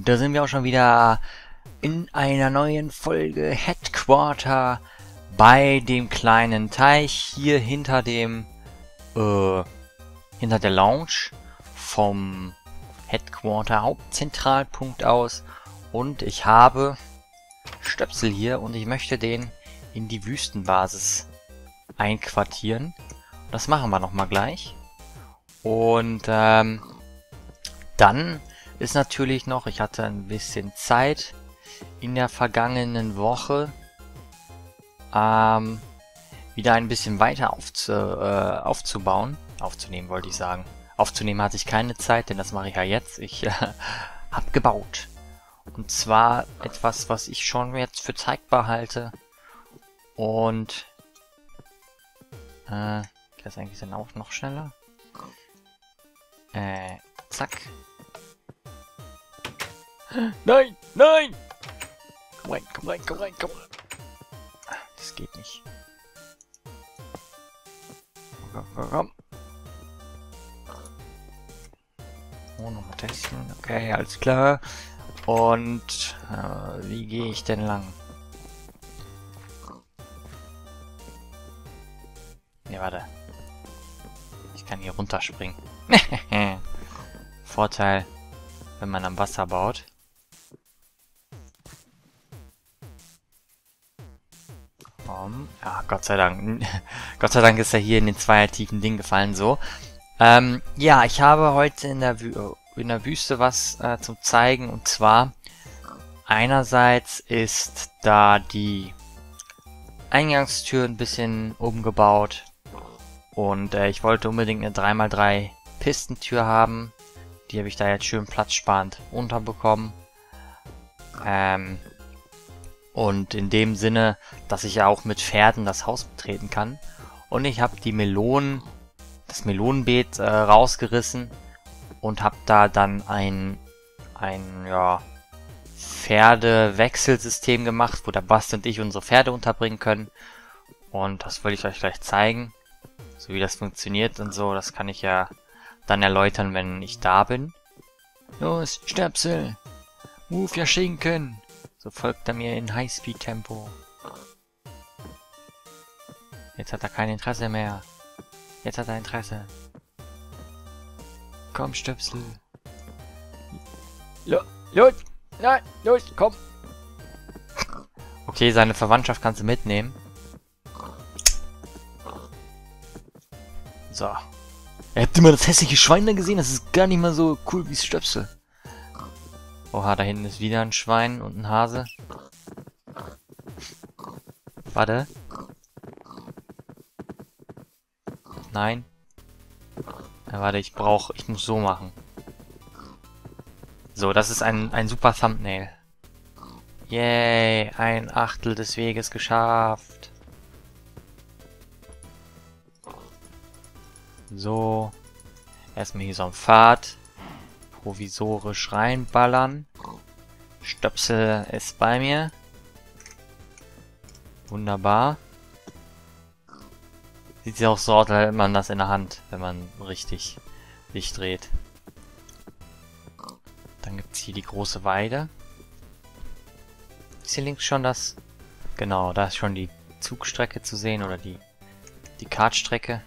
Und da sind wir auch schon wieder in einer neuen Folge Headquarter bei dem kleinen Teich hier hinter dem hinter der Lounge vom Headquarter Hauptzentralpunkt aus. Und ich habe Stöpsel hier und ich möchte den in die Wüstenbasis einquartieren. Das machen wir nochmal gleich. Und dann ist natürlich noch, ich hatte ein bisschen Zeit in der vergangenen Woche, wieder ein bisschen weiter aufzubauen. Aufzunehmen wollte ich sagen. Aufzunehmen hatte ich keine Zeit, denn das mache ich ja jetzt. Ich habe gebaut. Und zwar etwas, was ich schon jetzt für zeigbar halte. Und geht das eigentlich dann auch noch schneller? Zack. Nein, nein! Komm rein, komm rein, komm rein, komm rein. Das geht nicht. Komm, komm, komm. Oh, nochmal testen. Okay, alles klar. Und wie gehe ich denn lang? Ne, warte. Ich kann hier runterspringen. Vorteil, wenn man am Wasser baut. Ja, Gott sei Dank. Gott sei Dank ist er hier in den zweiertiefen Ding gefallen, so. Ja, ich habe heute in der Wüste was zum Zeigen. Und zwar, einerseits ist da die Eingangstür ein bisschen umgebaut. Und ich wollte unbedingt eine 3x3 Pistentür haben. Die habe ich da jetzt schön platzsparend unterbekommen. Und in dem Sinne, dass ich ja auch mit Pferden das Haus betreten kann. Und ich habe die das Melonenbeet rausgerissen und habe da dann ein Pferdewechselsystem gemacht, wo der Basti und ich unsere Pferde unterbringen können. Und das wollte ich euch gleich zeigen. So wie das funktioniert und so, das kann ich ja dann erläutern, wenn ich da bin. Los, Stöpsel! Move ja Schinken! So folgt er mir in Highspeed-Tempo. Jetzt hat er kein Interesse mehr. Jetzt hat er Interesse. Komm, Stöpsel. Los! Nein, los, komm! Okay, seine Verwandtschaft kannst du mitnehmen. So. Ihr habt immer das hässliche Schwein da gesehen? Das ist gar nicht mal so cool wie das Stöpsel. Oha, da hinten ist wieder ein Schwein und ein Hase. Warte. Nein. Ja, warte, ich muss so machen. So, das ist ein super Thumbnail. Yay, 1/8 des Weges geschafft. So. Erstmal hier so ein Pfad. Provisorisch reinballern. Stöpsel ist bei mir. Wunderbar. Sieht ja auch so aus, als hätte man das in der Hand, wenn man richtig sich dreht. Dann gibt es hier die große Weide. Ist hier links schon das? Genau, da ist schon die Zugstrecke zu sehen oder die Kartstrecke.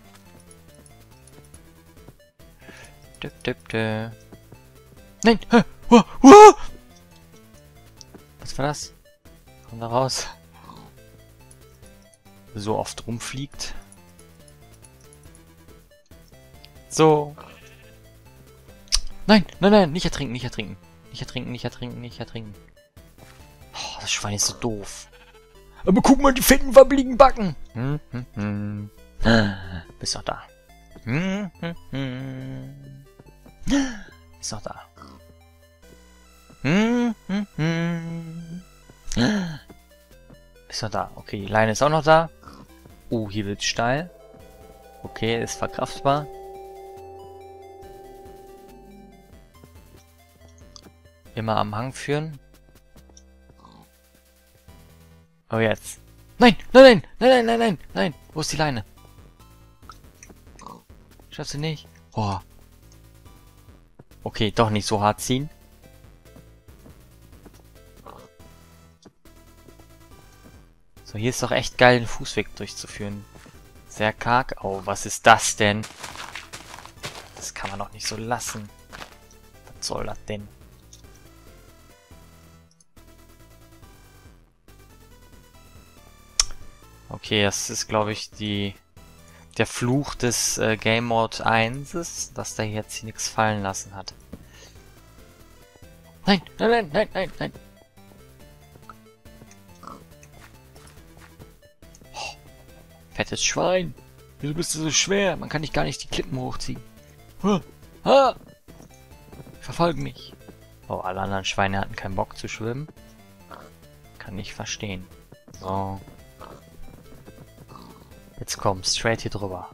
Nein! Was war das? Komm da raus. So oft rumfliegt. So. Nein, nein, nein, nicht ertrinken, nicht ertrinken. Nicht ertrinken, nicht ertrinken, nicht ertrinken. Oh, das Schwein ist so doof. Aber guck mal, die fetten, wabbeligen Backen. Bist doch da. Ist doch da. Ist doch da. Okay, die Leine ist auch noch da. Oh, hier wird's steil. Okay, ist verkraftbar. Immer am Hang führen. Oh, jetzt. Nein, nein, nein, nein, nein, nein, nein. Wo ist die Leine? Schaffst du nicht? Oh. Okay, doch nicht so hart ziehen. So, hier ist doch echt geil, den Fußweg durchzuführen. Sehr karg. Oh, was ist das denn? Das kann man doch nicht so lassen. Was soll das denn? Okay, das ist, glaube ich, der Fluch des Game Mode 1, dass der jetzt hier nichts fallen lassen hat. Nein, nein, nein, nein, nein, nein. Oh, fettes Schwein. Wieso bist du so schwer? Man kann dich gar nicht die Klippen hochziehen. Ah! Verfolgen mich. Oh, alle anderen Schweine hatten keinen Bock zu schwimmen. Kann ich verstehen. So. Jetzt komm, straight hier drüber.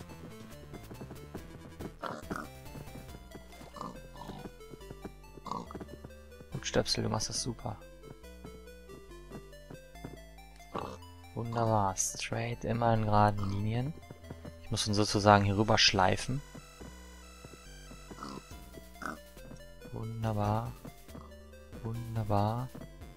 Gut, Stöpsel, du machst das super. Wunderbar. Straight, immer in geraden Linien. Ich muss ihn sozusagen hier rüber schleifen. Wunderbar. Wunderbar.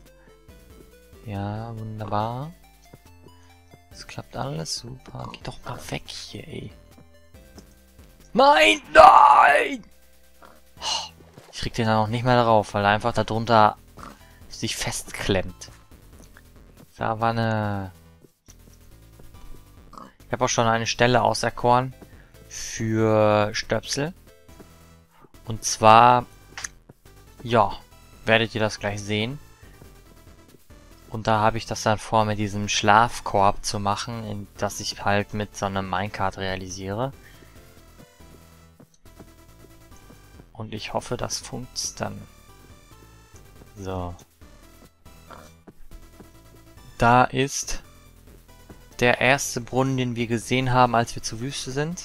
Ja, wunderbar. Es klappt alles super. Geh doch mal weg hier, ey. Nein! Nein! Oh, ich krieg den dann noch nicht mehr drauf, weil er einfach darunter sich festklemmt. Da war eine... Ich habe auch schon eine Stelle auserkoren für Stöpsel. Und zwar... Ja, werdet ihr das gleich sehen. Und da habe ich das dann vor, mit diesem Schlafkorb zu machen, das ich halt mit so einem Minecart realisiere. Und ich hoffe, das funzt dann. So. Da ist der erste Brunnen, den wir gesehen haben, als wir zur Wüste sind.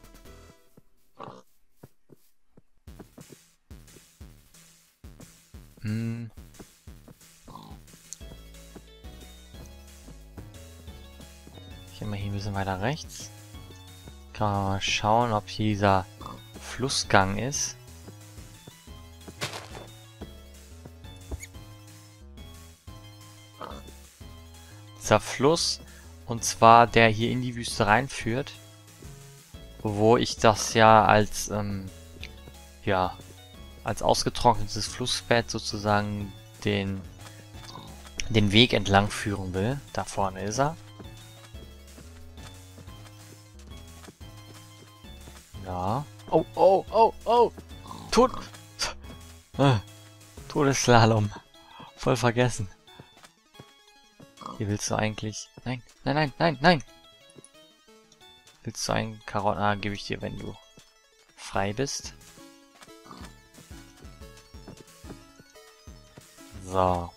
Ich gehe mal hier ein bisschen weiter rechts. Kann man mal schauen, ob hier dieser Flussgang ist. Dieser Fluss, und zwar der hier in die Wüste reinführt, wo ich das ja als als ausgetrocknetes Flussbett sozusagen den Weg entlang führen will. Da vorne ist er. Ja. Oh, oh, oh, oh! Todesslalom. Voll vergessen. Hier willst du eigentlich... Nein, nein, nein, nein, nein! Willst du einen Karotten... Ah, gebe ich dir, wenn du frei bist. So.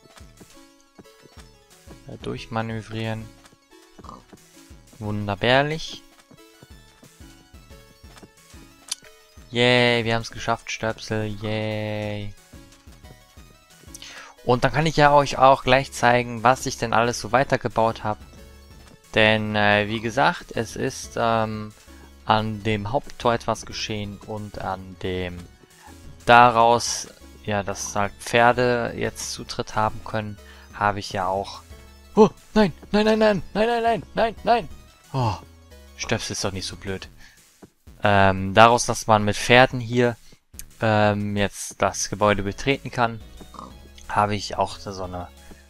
Da durchmanövrieren. Wunderbärlich. Yay, wir haben es geschafft, Stöpsel. Yay. Und dann kann ich ja euch auch gleich zeigen, was ich denn alles so weitergebaut habe. Denn, wie gesagt, es ist an dem Haupttor etwas geschehen und an dem daraus, ja, dass halt Pferde jetzt Zutritt haben können, habe ich ja auch... Oh, nein, nein, nein, nein, nein, nein, nein, nein, nein. Oh, Stöpsel ist doch nicht so blöd. Daraus, dass man mit Pferden hier jetzt das Gebäude betreten kann, habe ich auch so eine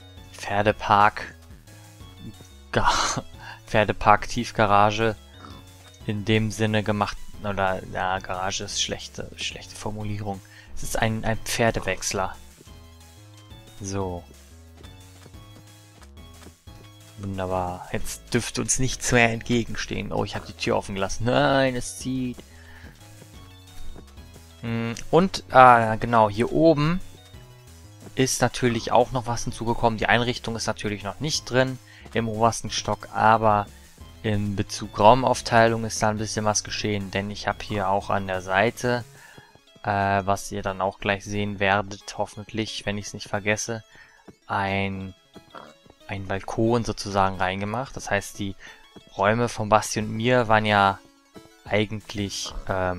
Pferdepark-Tiefgarage in dem Sinne gemacht. Oder, ja, Garage ist schlechte Formulierung. Es ist ein Pferdewechsler. So. Wunderbar. Jetzt dürfte uns nichts mehr entgegenstehen. Oh, ich habe die Tür offen gelassen. Nein, es zieht. Und, genau, hier oben ist natürlich auch noch was hinzugekommen. Die Einrichtung ist natürlich noch nicht drin im obersten Stock, aber in Bezug Raumaufteilung ist da ein bisschen was geschehen, denn ich habe hier auch an der Seite, was ihr dann auch gleich sehen werdet, hoffentlich, wenn ich es nicht vergesse, ein Balkon sozusagen reingemacht. Das heißt, die Räume von Basti und mir waren ja eigentlich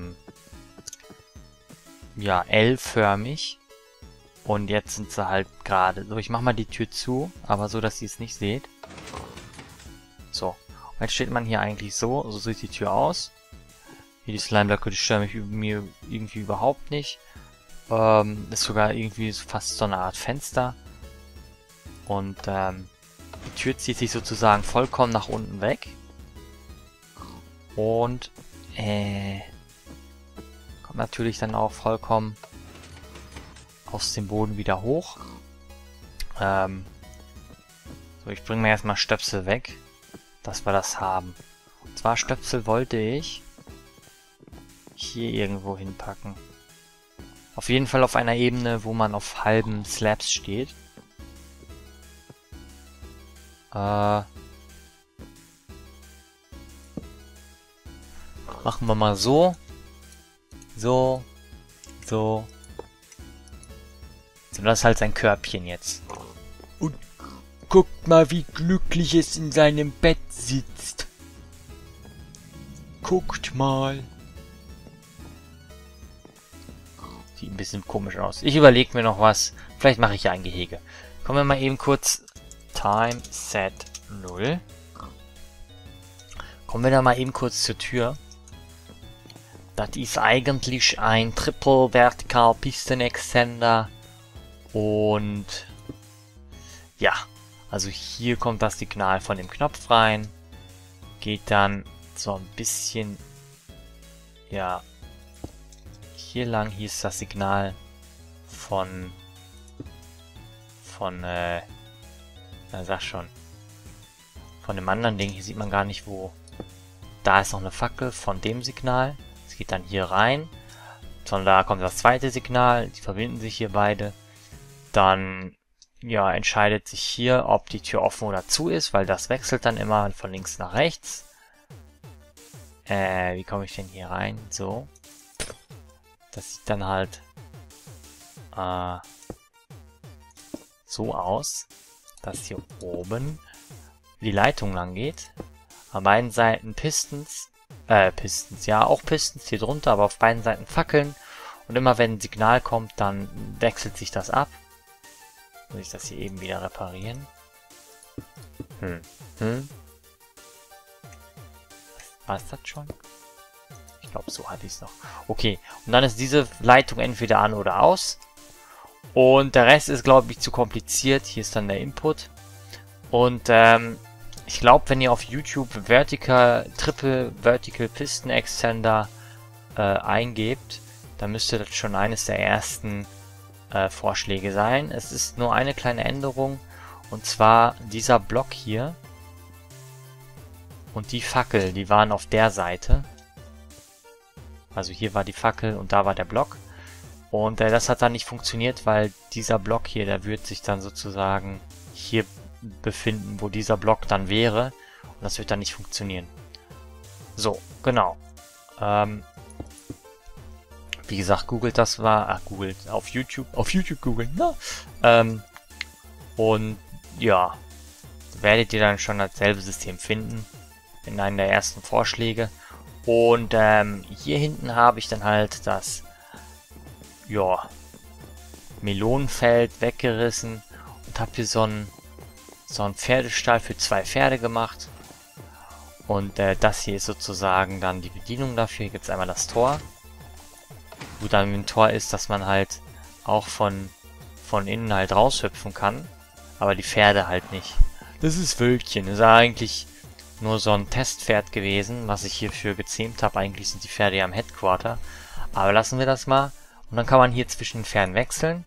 ja, L-förmig. Und jetzt sind sie halt gerade so. Ich mache mal die Tür zu, aber so, dass ihr es nicht seht. So. Und jetzt steht man hier eigentlich so. So sieht die Tür aus. Hier die Slime-Blöcke, die stören mir irgendwie überhaupt nicht. Ist sogar irgendwie fast so eine Art Fenster. Und die Tür zieht sich sozusagen vollkommen nach unten weg. Und kommt natürlich dann auch vollkommen aus dem Boden wieder hoch. So, ich bringe mir erstmal Stöpsel weg, dass wir das haben. Und zwar Stöpsel wollte ich hier irgendwo hinpacken. Auf jeden Fall auf einer Ebene, wo man auf halben Slabs steht. Machen wir mal so. So. So. So, das ist halt sein Körbchen jetzt. Und guckt mal, wie glücklich es in seinem Bett sitzt. Guckt mal. Sieht ein bisschen komisch aus. Ich überlege mir noch was. Vielleicht mache ich ja ein Gehege. Kommen wir mal eben kurz. Time Set 0. Kommen wir da mal eben kurz zur Tür. Das ist eigentlich ein Triple Vertical Piston Extender. Und ja, also hier kommt das Signal von dem Knopf rein. Geht dann so ein bisschen, ja, hier lang. Hier ist das Signal von sag schon, von dem anderen Ding. Hier sieht man gar nicht wo. Da ist noch eine Fackel von dem Signal. Es geht dann hier rein. Von da kommt das zweite Signal. Die verbinden sich hier beide. Dann, ja, entscheidet sich hier, ob die Tür offen oder zu ist, weil das wechselt dann immer von links nach rechts. Wie komme ich denn hier rein? So. Das sieht dann halt so aus, dass hier oben die Leitung lang geht. An beiden Seiten Pistons, ja, auch Pistons hier drunter, aber auf beiden Seiten Fackeln. Und immer wenn ein Signal kommt, dann wechselt sich das ab. Muss ich das hier eben wieder reparieren? War es das schon? Ich glaube, so hatte ich es noch. Okay, und dann ist diese Leitung entweder an oder aus. Und der Rest ist, glaube ich, zu kompliziert. Hier ist dann der Input. Und ich glaube, wenn ihr auf YouTube Triple Vertical Piston Extender eingebt, dann müsste das schon eines der ersten Vorschläge sein. Es ist nur eine kleine Änderung. Und zwar dieser Block hier und die Fackel, die waren auf der Seite. Also hier war die Fackel und da war der Block. Und das hat dann nicht funktioniert, weil dieser Block hier, der wird sich dann sozusagen hier befinden, wo dieser Block dann wäre. Und das wird dann nicht funktionieren. So, genau. Wie gesagt, googelt das mal. Googelt auf YouTube. Auf YouTube googeln, ne? Und ja, werdet ihr dann schon dasselbe System finden. In einem der ersten Vorschläge. Und hier hinten habe ich dann halt das, ja, Melonenfeld weggerissen und habe hier so einen Pferdestall für 2 Pferde gemacht. Und das hier ist sozusagen dann die Bedienung dafür. Hier gibt es einmal das Tor. Wo dann mit dem Tor ist, dass man halt auch von innen halt raushüpfen kann. Aber die Pferde halt nicht. Das ist Wölkchen. Das ist eigentlich nur so ein Testpferd gewesen, was ich hierfür gezähmt habe. Eigentlich sind die Pferde ja am Headquarter. Aber lassen wir das mal. Und dann kann man hier zwischen den Pferden wechseln.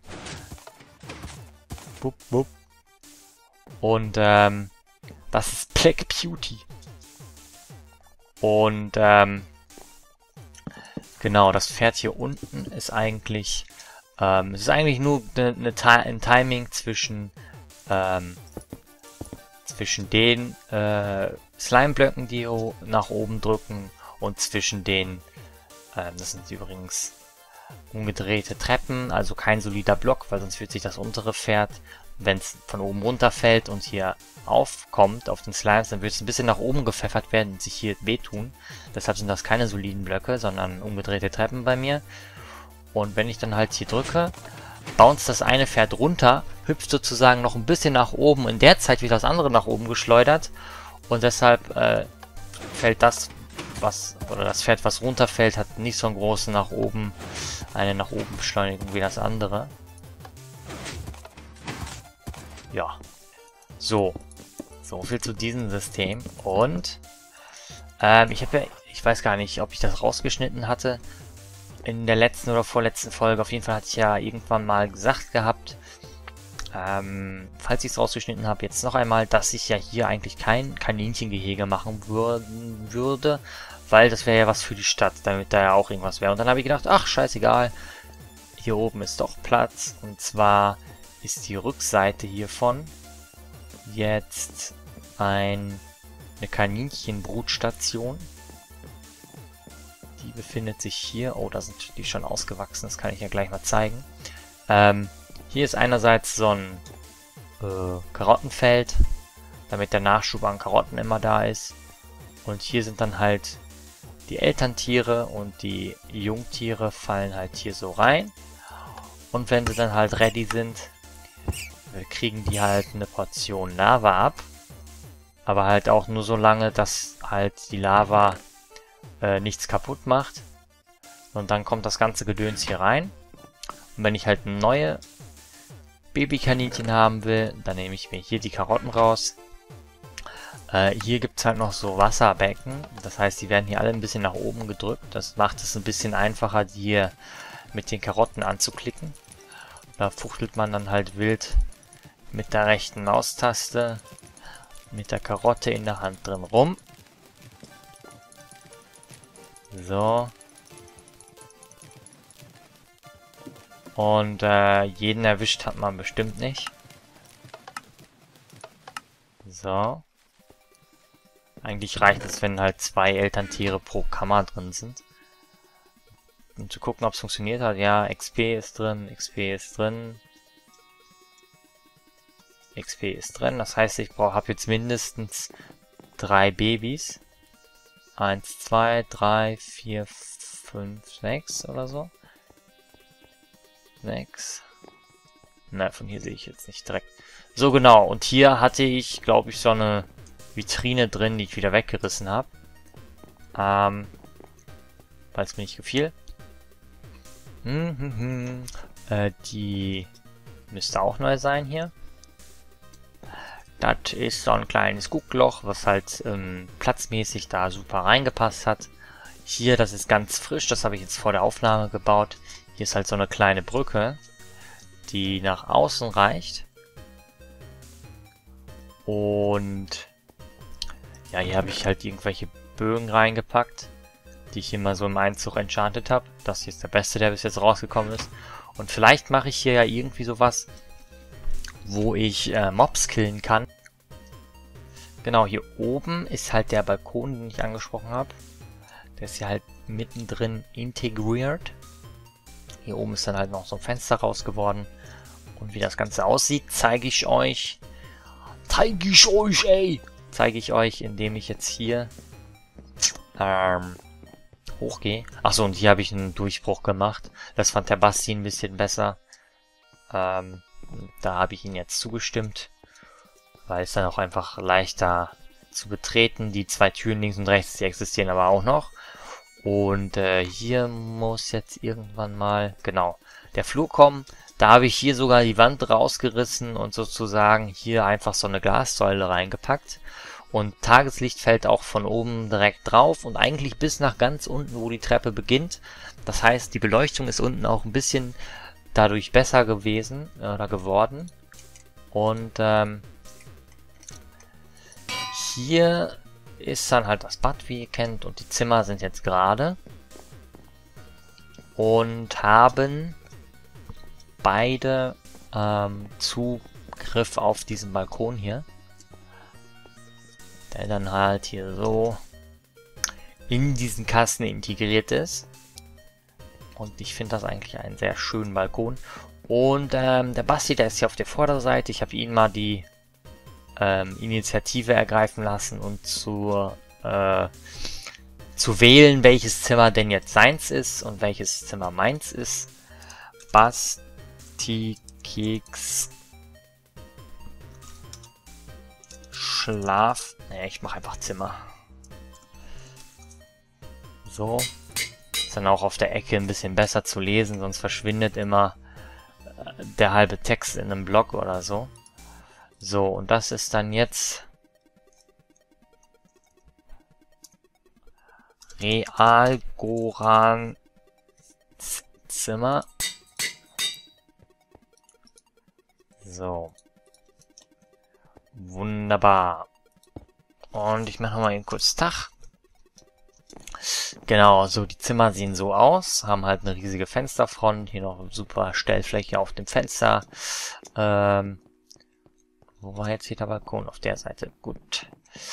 Wupp, wupp. Und das ist Black Beauty. Und genau, das Pferd hier unten ist eigentlich es ist eigentlich nur ein Timing zwischen den Slime-Blöcken, die nach oben drücken, und zwischen den, das sind übrigens umgedrehte Treppen, also kein solider Block, weil sonst wird sich das untere Pferd, wenn es von oben runterfällt und hier aufkommt auf den Slimes, dann wird es ein bisschen nach oben gepfeffert werden und sich hier wehtun. Deshalb sind das keine soliden Blöcke, sondern umgedrehte Treppen bei mir. Und wenn ich dann halt hier drücke, bounce das eine Pferd runter, hüpft sozusagen noch ein bisschen nach oben, in der Zeit wird das andere nach oben geschleudert Und deshalb fällt das, oder das Pferd, was runterfällt, hat nicht so einen großen eine nach oben Beschleunigung wie das andere. Ja. So. So viel zu diesem System. Und ich weiß gar nicht, ob ich das rausgeschnitten hatte in der letzten oder vorletzten Folge. Auf jeden Fall hatte ich ja irgendwann mal gesagt gehabt, falls ich es rausgeschnitten habe, jetzt noch einmal, dass ich ja hier eigentlich kein Kaninchengehege machen würde, weil das wäre ja was für die Stadt, damit da ja auch irgendwas wäre. Und dann habe ich gedacht, ach, scheißegal, hier oben ist doch Platz. Und zwar ist die Rückseite hiervon jetzt eine Kaninchenbrutstation. Die befindet sich hier. Oh, da sind die schon ausgewachsen, das kann ich ja gleich mal zeigen. Hier ist einerseits so ein Karottenfeld, damit der Nachschub an Karotten immer da ist. Und hier sind dann halt die Elterntiere und die Jungtiere fallen halt hier so rein. Und wenn sie dann halt ready sind, kriegen die halt eine Portion Lava ab. Aber halt auch nur so lange, dass halt die Lava nichts kaputt macht. Und dann kommt das ganze Gedöns hier rein. Und wenn ich halt neue Babykaninchen haben will, dann nehme ich mir hier die Karotten raus. Hier gibt es halt noch so Wasserbecken. Das heißt, die werden hier alle ein bisschen nach oben gedrückt. Das macht es ein bisschen einfacher, die hier mit den Karotten anzuklicken. Da fuchtelt man dann halt wild mit der rechten Maustaste mit der Karotte in der Hand drin rum. So. Und jeden erwischt hat man bestimmt nicht. So. Eigentlich reicht es, wenn halt 2 Elterntiere pro Kammer drin sind. Um zu gucken, ob es funktioniert hat. Ja, XP ist drin, XP ist drin. XP ist drin. Das heißt, ich habe jetzt mindestens 3 Babys. 1, 2, 3, 4, 5, 6 oder so. 6. Na, von hier sehe ich jetzt nicht direkt. So, genau. Und hier hatte ich, glaube ich, so eine Vitrine drin, die ich wieder weggerissen habe. Weil es mir nicht gefiel. Die müsste auch neu sein hier. Das ist so ein kleines Guckloch, was halt platzmäßig da super reingepasst hat. Hier, das ist ganz frisch, das habe ich jetzt vor der Aufnahme gebaut. Hier ist halt so eine kleine Brücke, die nach außen reicht. Und ja, hier habe ich halt irgendwelche Bögen reingepackt, die ich hier mal so im Einzug enchantet habe. Das hier ist der beste, der bis jetzt rausgekommen ist. Und vielleicht mache ich hier ja irgendwie sowas, wo ich Mobs killen kann. Genau, hier oben ist halt der Balkon, den ich angesprochen habe. Der ist hier halt mittendrin integriert. Hier oben ist dann halt noch so ein Fenster raus geworden. Und wie das Ganze aussieht, zeige ich euch. Zeige ich euch, indem ich jetzt hier hochgehe. Achso, und hier habe ich einen Durchbruch gemacht. Das fand der Basti ein bisschen besser. Da habe ich ihn jetzt zugestimmt. Weil es dann auch einfach leichter zu betreten. Die 2 Türen links und rechts, die existieren aber auch noch. Und hier muss jetzt irgendwann mal, genau, der Flur kommen. Da habe ich hier sogar die Wand rausgerissen und sozusagen hier einfach so eine Glassäule reingepackt. Und Tageslicht fällt auch von oben direkt drauf und eigentlich bis nach ganz unten, wo die Treppe beginnt. Das heißt, die Beleuchtung ist unten auch ein bisschen dadurch besser gewesen oder geworden. Und hier ist dann halt das Bad, wie ihr kennt, und die Zimmer sind jetzt gerade und haben beide Zugriff auf diesen Balkon hier, der dann halt hier so in diesen Kasten integriert ist. Und ich finde das eigentlich einen sehr schönen Balkon. Und der Basti, der ist hier auf der Vorderseite. Ich habe ihn mal die Initiative ergreifen lassen und zu wählen, welches Zimmer denn jetzt seins ist und welches Zimmer meins ist. Basti Keks Schlaf... Ne, ich mache einfach Zimmer. So. Ist dann auch auf der Ecke ein bisschen besser zu lesen, sonst verschwindet immer der halbe Text in einem Block oder so. So, und das ist dann jetzt Real-Goran Zimmer. So. Wunderbar. Und ich mache mal eben kurz Tag. Genau, so die Zimmer sehen so aus. Haben halt eine riesige Fensterfront. Hier noch super Stellfläche auf dem Fenster. Wo war jetzt hier der Balkon? Auf der Seite. Gut.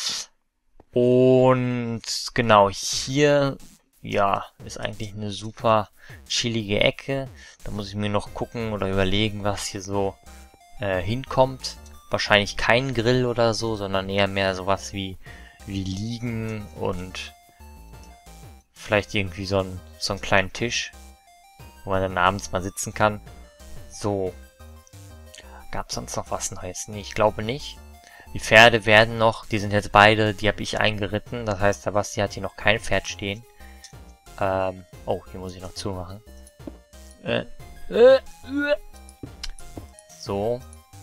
Und genau, hier, ja, ist eigentlich eine super chillige Ecke. Da muss ich mir noch gucken oder überlegen, was hier so hinkommt. Wahrscheinlich kein Grill oder so, sondern eher mehr sowas wie Liegen und vielleicht irgendwie so einen kleinen Tisch, wo man dann abends mal sitzen kann. So. Gab es sonst noch was Neues? Nee, ich glaube nicht. Die Pferde werden noch, die sind jetzt beide, die habe ich eingeritten. Das heißt, der Basti hat hier noch kein Pferd stehen. Oh, hier muss ich noch zumachen. So.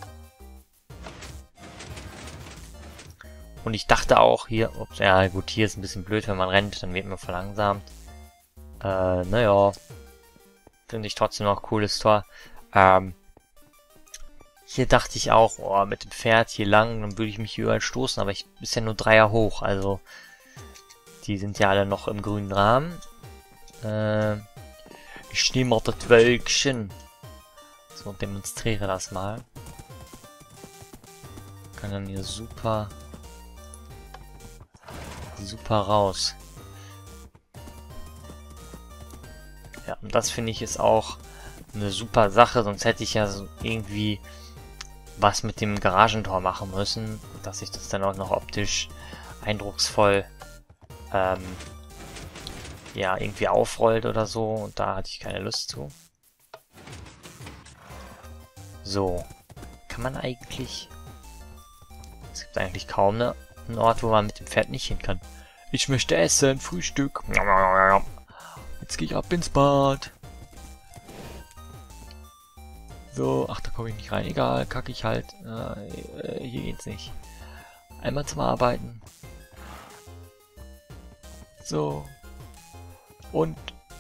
Und ich dachte auch hier, ups, ja gut, hier ist ein bisschen blöd, wenn man rennt, dann wird man verlangsamt. Naja. Finde ich trotzdem noch cooles Tor. Hier dachte ich auch, oh, mit dem Pferd hier lang, dann würde ich mich hier überall stoßen, aber ich ist ja nur 3er hoch, also die sind ja alle noch im grünen Rahmen. Ich nehme mal das Wölkchen. So, demonstriere das mal. Kann dann hier super raus. Ja, und das finde ich ist auch eine super Sache, sonst hätte ich ja so irgendwie was mit dem Garagentor machen müssen, dass sich das dann auch noch optisch eindrucksvoll ja, irgendwie aufrollt oder so, und da hatte ich keine Lust zu. So, kann man eigentlich... Es gibt eigentlich kaum einen Ort, wo man mit dem Pferd nicht hin kann. Ich möchte essen, Frühstück. Jetzt gehe ich ab ins Bad. So, ach, da komme ich nicht rein. Egal, kacke ich halt. Hier geht's nicht. Einmal zum Arbeiten. So. Und.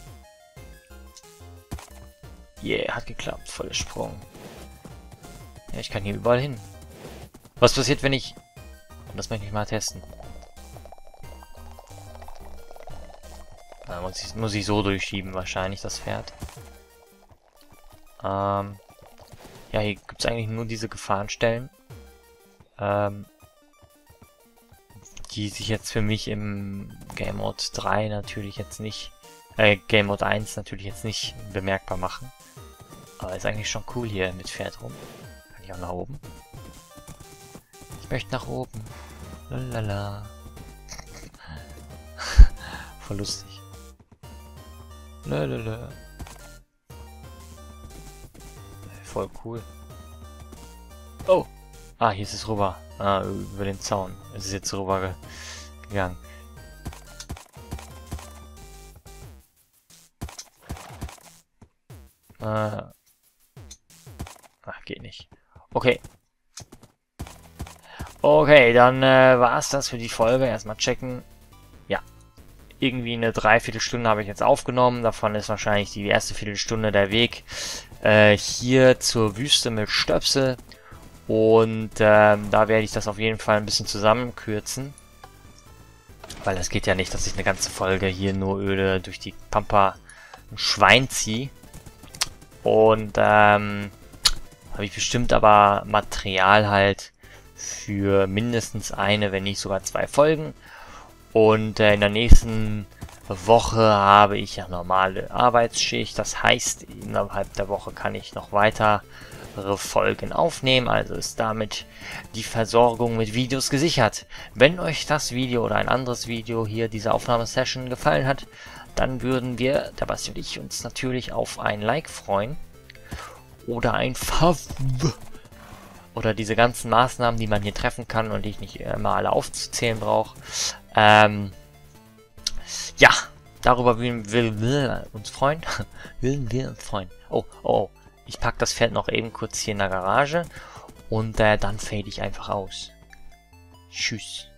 Yeah, hat geklappt. Voller Sprung. Ja, ich kann hier überall hin. Was passiert, wenn ich... Das möchte ich mal testen. Da muss ich so durchschieben wahrscheinlich, das Pferd. Ja, hier gibt es eigentlich nur diese Gefahrenstellen. Die sich jetzt für mich im Game Mode 3 natürlich jetzt nicht... Game Mode 1 natürlich jetzt nicht bemerkbar machen. Aber ist eigentlich schon cool hier mit Pferd rum. Kann ich auch nach oben? Ich möchte nach oben. Lalala. Voll lustig. Lalala. Voll cool. Oh! Ah, hier ist es rüber. Ah, über den Zaun. Es ist jetzt rüber gegangen. Ach, geht nicht. Okay. Okay, dann war's das für die Folge. Erstmal checken. Ja. Irgendwie eine Dreiviertelstunde habe ich jetzt aufgenommen. Davon ist wahrscheinlich die erste Viertelstunde der Weg hier zur Wüste mit Stöpsel. Und da werde ich das auf jeden Fall ein bisschen zusammenkürzen. Weil es geht ja nicht, dass ich eine ganze Folge hier nur öde durch die Pampa ein Schwein ziehe. Und habe ich bestimmt aber Material halt für mindestens eine, wenn nicht sogar 2 Folgen. Und in der nächsten Woche habe ich ja normale Arbeitsschicht. Das heißt, innerhalb der Woche kann ich noch weitere Folgen aufnehmen. Also ist damit die Versorgung mit Videos gesichert. Wenn euch das Video oder ein anderes Video hier, diese Aufnahmesession, gefallen hat, dann würden wir, der Basti und ich, uns natürlich auf ein Like freuen. Oder ein oder diese ganzen Maßnahmen, die man hier treffen kann und die ich nicht immer alle aufzuzählen brauche. Ja, darüber will uns freuen. Willen wir uns freuen. Oh, ich pack das Pferd noch eben kurz hier in der Garage und dann fade ich einfach aus. Tschüss.